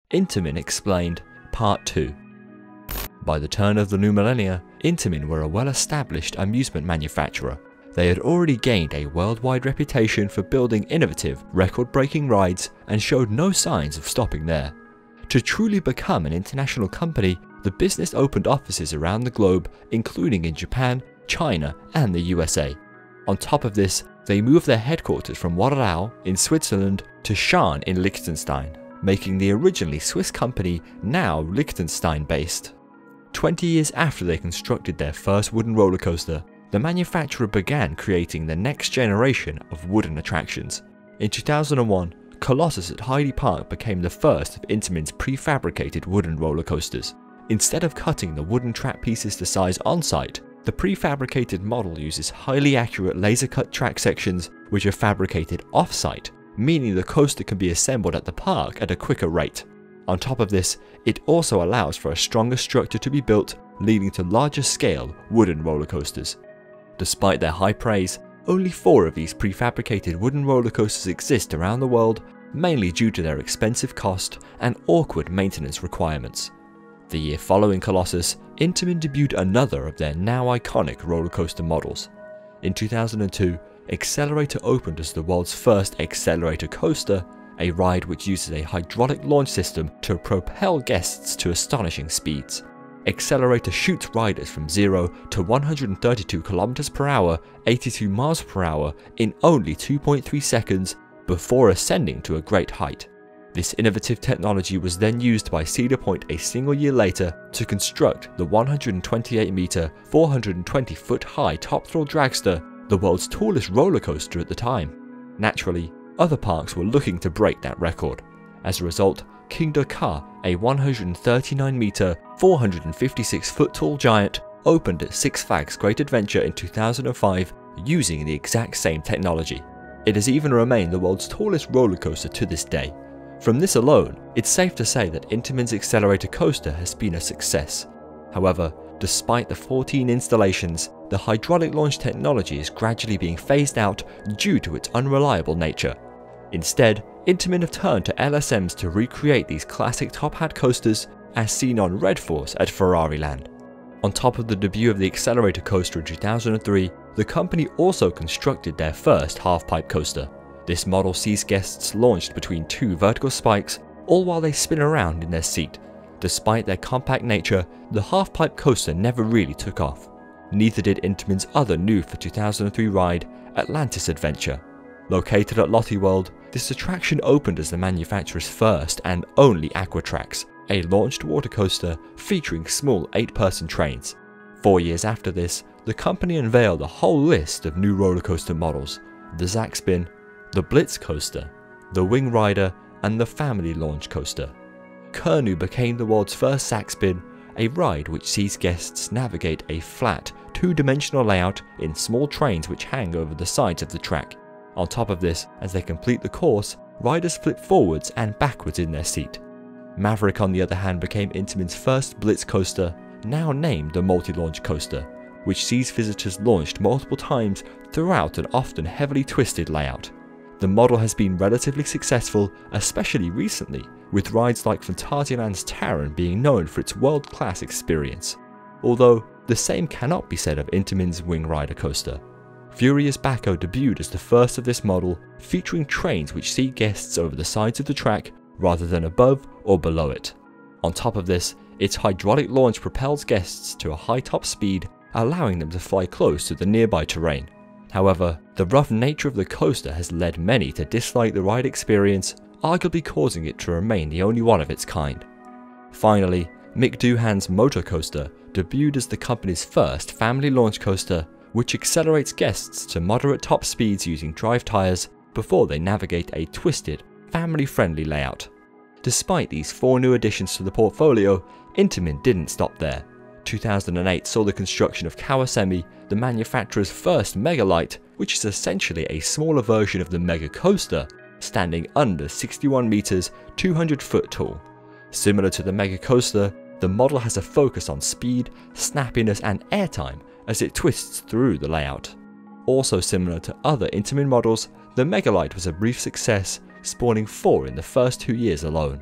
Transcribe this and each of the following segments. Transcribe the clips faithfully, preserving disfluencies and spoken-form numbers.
Intamin explained, Part two. By the turn of the new millennia, Intamin were a well-established amusement manufacturer. They had already gained a worldwide reputation for building innovative, record-breaking rides and showed no signs of stopping there. To truly become an international company, the business opened offices around the globe, including in Japan, China, and the U S A. On top of this, they moved their headquarters from Wörlau in Switzerland to Schaan in Liechtenstein, making the originally Swiss company now Liechtenstein-based. Twenty years after they constructed their first wooden roller coaster, the manufacturer began creating the next generation of wooden attractions. In two thousand one, Colossus at Heide Park became the first of Intamin's prefabricated wooden roller coasters. Instead of cutting the wooden track pieces to size on-site, the prefabricated model uses highly accurate laser-cut track sections which are fabricated off-site, meaning the coaster can be assembled at the park at a quicker rate. On top of this, it also allows for a stronger structure to be built, leading to larger scale wooden roller coasters. Despite their high praise, only four of these prefabricated wooden roller coasters exist around the world, mainly due to their expensive cost and awkward maintenance requirements. The year following Colossus, Intamin debuted another of their now iconic roller coaster models. In two thousand two, Accelerator opened as the world's first accelerator coaster, a ride which uses a hydraulic launch system to propel guests to astonishing speeds. Accelerator shoots riders from zero to one hundred thirty-two kilometers per hour, eighty-two miles per hour in only two point three seconds before ascending to a great height. This innovative technology was then used by Cedar Point a single year later to construct the one hundred twenty-eight meter, four hundred twenty foot high Top Thrill Dragster, the world's tallest roller coaster at the time. Naturally, other parks were looking to break that record. As a result, Kingda Ka, a one hundred thirty-nine meter, four hundred fifty-six foot tall giant, opened at Six Flags Great Adventure in two thousand five using the exact same technology. It has even remained the world's tallest roller coaster to this day. From this alone, it's safe to say that Intamin's Accelerator coaster has been a success. However, despite the fourteen installations, the hydraulic launch technology is gradually being phased out due to its unreliable nature. Instead, Intamin have turned to L S Ms to recreate these classic top hat coasters as seen on Red Force at Ferrariland. On top of the debut of the Accelerator coaster in two thousand three, the company also constructed their first half-pipe coaster. This model sees guests launched between two vertical spikes, all while they spin around in their seat. Despite their compact nature, the half-pipe coaster never really took off. Neither did Intamin's other new for two thousand three ride, Atlantis Adventure. Located at Lotte World, this attraction opened as the manufacturer's first and only Aquatrax, a launched water coaster featuring small eight person trains. Four years after this, the company unveiled a whole list of new roller coaster models: the Zackspin, the Blitz coaster, the Wing Rider, and the Family Launch coaster. Kernu became the world's first Zackspin, a ride which sees guests navigate a flat, two-dimensional layout in small trains which hang over the sides of the track. On top of this, as they complete the course, riders flip forwards and backwards in their seat. Maverick, on the other hand, became Intamin's first Blitz coaster, now named the Multi-Launch coaster, which sees visitors launched multiple times throughout an often heavily twisted layout. The model has been relatively successful, especially recently, with rides like Phantasialand's Taron being known for its world-class experience. Although, the same cannot be said of Intamin's Wing Rider coaster. Furious Bacco debuted as the first of this model, featuring trains which seat guests over the sides of the track rather than above or below it. On top of this, its hydraulic launch propels guests to a high top speed, allowing them to fly close to the nearby terrain. However, the rough nature of the coaster has led many to dislike the ride experience, arguably causing it to remain the only one of its kind. Finally, Mick Doohan's Motor Coaster debuted as the company's first family launch coaster, which accelerates guests to moderate top speeds using drive tires before they navigate a twisted, family-friendly layout. Despite these four new additions to the portfolio, Intamin didn't stop there. two thousand eight saw the construction of Kawasemi, the manufacturer's first Megalight, which is essentially a smaller version of the Mega Coaster, standing under sixty-one meters, two hundred foot tall. Similar to the Mega Coaster, the model has a focus on speed, snappiness and airtime as it twists through the layout. Also similar to other Intamin models, the Megalight was a brief success, spawning four in the first two years alone.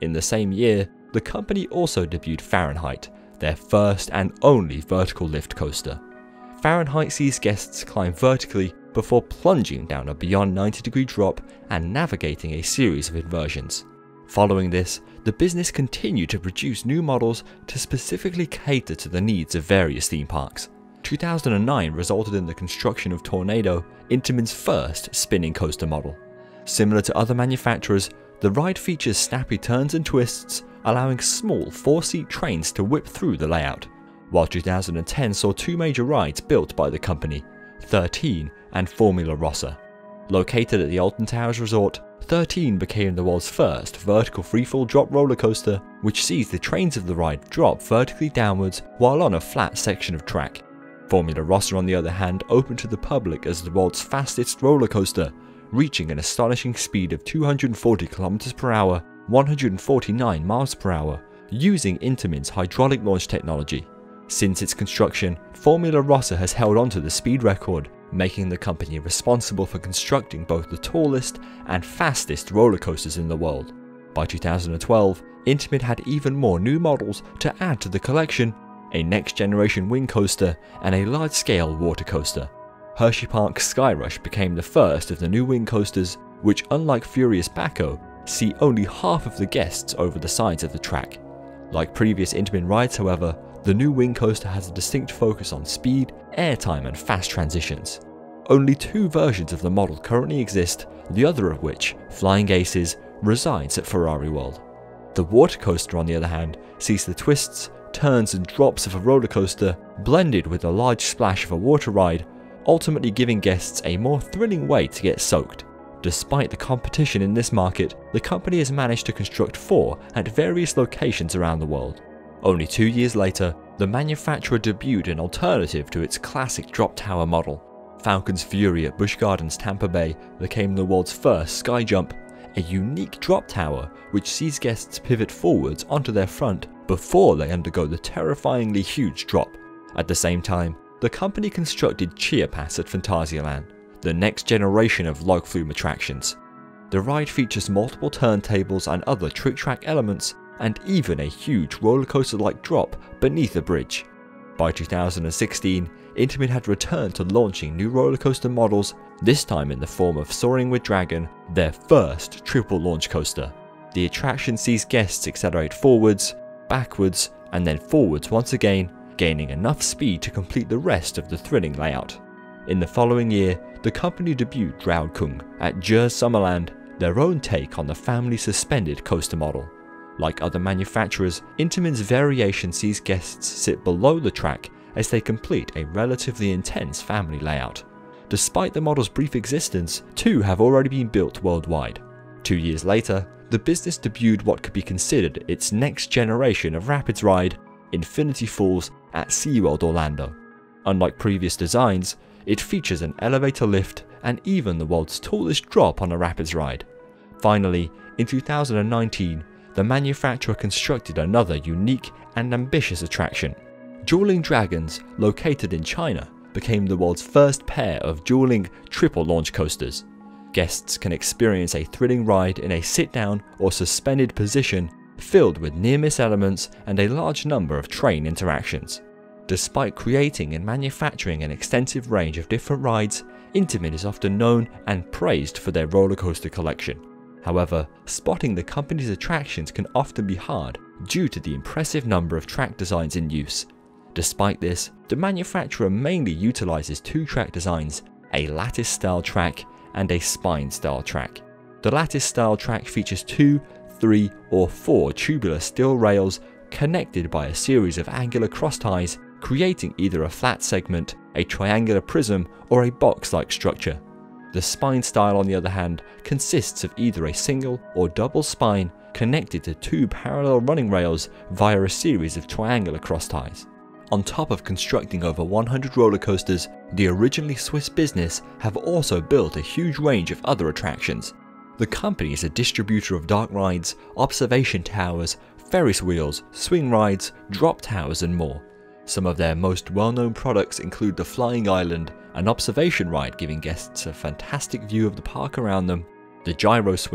In the same year, the company also debuted Fahrenheit, their first and only vertical lift coaster. Fahrenheit sees guests climb vertically before plunging down a beyond ninety degree drop and navigating a series of inversions. Following this, the business continued to produce new models to specifically cater to the needs of various theme parks. two thousand nine resulted in the construction of Tornado, Intamin's first spinning coaster model. Similar to other manufacturers, the ride features snappy turns and twists, allowing small four-seat trains to whip through the layout. While two thousand ten saw two major rides built by the company, thirteen and Formula Rossa. Located at the Alton Towers Resort, thirteen became the world's first vertical freefall drop roller coaster, which sees the trains of the ride drop vertically downwards while on a flat section of track. Formula Rossa, on the other hand, opened to the public as the world's fastest roller coaster, reaching an astonishing speed of two hundred forty kilometers per hour, one hundred forty-nine miles per hour, using Intamin's hydraulic launch technology. Since its construction, Formula Rossa has held onto the speed record, making the company responsible for constructing both the tallest and fastest roller coasters in the world. By two thousand twelve, Intamin had even more new models to add to the collection: a next-generation wing coaster and a large-scale water coaster. Hershey Park Skyrush became the first of the new wing coasters, which, unlike Furious Baco, see only half of the guests over the sides of the track. Like previous Intamin rides, however, the new wing coaster has a distinct focus on speed, airtime and fast transitions. Only two versions of the model currently exist, the other of which, Flying Aces, resides at Ferrari World. The water coaster, on the other hand, sees the twists, turns and drops of a roller coaster blended with the large splash of a water ride, ultimately giving guests a more thrilling way to get soaked. Despite the competition in this market, the company has managed to construct four at various locations around the world. Only two years later, the manufacturer debuted an alternative to its classic drop tower model. Falcon's Fury at Busch Gardens, Tampa Bay became the world's first sky jump, a unique drop tower which sees guests pivot forwards onto their front before they undergo the terrifyingly huge drop. At the same time, the company constructed Chia Pass at Phantasialand, the next generation of log flume attractions. The ride features multiple turntables and other trick track elements, and even a huge roller coaster-like drop beneath a bridge. By two thousand sixteen, Intamin had returned to launching new roller coaster models, this time in the form of Soaring with Dragon, their first triple launch coaster. The attraction sees guests accelerate forwards, backwards, and then forwards once again, gaining enough speed to complete the rest of the thrilling layout. In the following year, the company debuted Draukung at Jer Summerland, their own take on the family suspended coaster model. Like other manufacturers, Intamin's variation sees guests sit below the track as they complete a relatively intense family layout. Despite the model's brief existence, two have already been built worldwide. Two years later, the business debuted what could be considered its next generation of rapids ride, Infinity Falls at SeaWorld Orlando. Unlike previous designs, it features an elevator lift and even the world's tallest drop on a rapids ride. Finally, in two thousand nineteen, the manufacturer constructed another unique and ambitious attraction. Dueling Dragons, located in China, became the world's first pair of dueling triple launch coasters. Guests can experience a thrilling ride in a sit-down or suspended position filled with near-miss elements and a large number of train interactions. Despite creating and manufacturing an extensive range of different rides, Intamin is often known and praised for their roller coaster collection. However, spotting the company's attractions can often be hard due to the impressive number of track designs in use. Despite this, the manufacturer mainly utilizes two track designs, a lattice-style track and a spine-style track. The lattice-style track features two, three, or four tubular steel rails connected by a series of angular cross ties, creating either a flat segment, a triangular prism, or a box-like structure. The spine style, on the other hand, consists of either a single or double spine connected to two parallel running rails via a series of triangular cross ties. On top of constructing over one hundred roller coasters, the originally Swiss business have also built a huge range of other attractions. The company is a distributor of dark rides, observation towers, Ferris wheels, swing rides, drop towers and more. Some of their most well-known products include the Flying Island, an observation ride giving guests a fantastic view of the park around them, the Gyro Swing,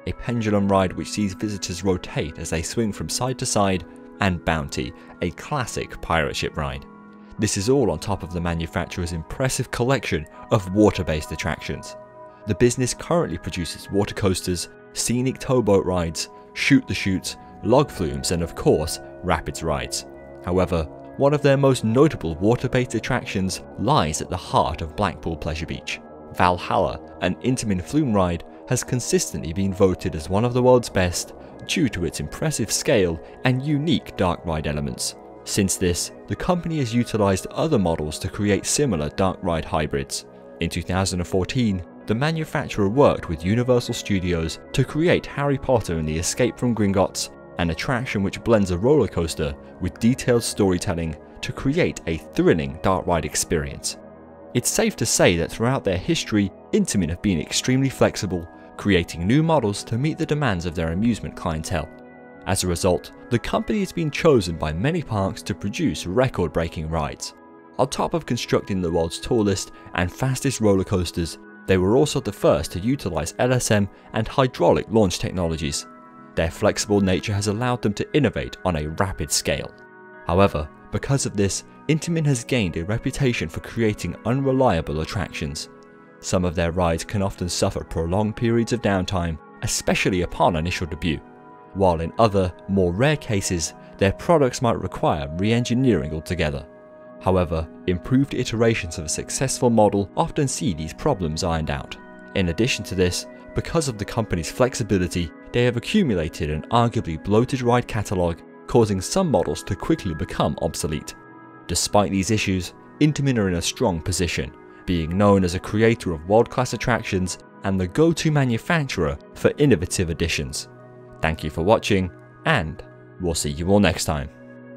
a pendulum ride which sees visitors rotate as they swing from side to side, and Bounty, a classic pirate ship ride. This is all on top of the manufacturer's impressive collection of water-based attractions. The business currently produces water coasters, scenic towboat rides, shoot the chutes, log flumes, and of course, rapids rides. However, one of their most notable water-based attractions lies at the heart of Blackpool Pleasure Beach. Valhalla, an Intamin flume ride, has consistently been voted as one of the world's best due to its impressive scale and unique dark ride elements. Since this, the company has utilised other models to create similar dark ride hybrids. In two thousand fourteen, the manufacturer worked with Universal Studios to create Harry Potter and the Escape from Gringotts, an attraction which blends a roller coaster with detailed storytelling to create a thrilling dark ride experience. It's safe to say that throughout their history, Intamin have been extremely flexible, creating new models to meet the demands of their amusement clientele. As a result, the company has been chosen by many parks to produce record-breaking rides. On top of constructing the world's tallest and fastest roller coasters, they were also the first to utilize L S M and hydraulic launch technologies. Their flexible nature has allowed them to innovate on a rapid scale. However, because of this, Intamin has gained a reputation for creating unreliable attractions. Some of their rides can often suffer prolonged periods of downtime, especially upon initial debut, while in other, more rare cases, their products might require re-engineering altogether. However, improved iterations of a successful model often see these problems ironed out. In addition to this, because of the company's flexibility, they have accumulated an arguably bloated ride catalogue, causing some models to quickly become obsolete. Despite these issues, Intamin are in a strong position, being known as a creator of world-class attractions and the go-to manufacturer for innovative additions. Thank you for watching, and we'll see you all next time.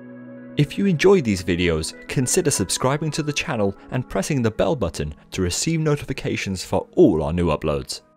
If you enjoyed these videos, consider subscribing to the channel and pressing the bell button to receive notifications for all our new uploads.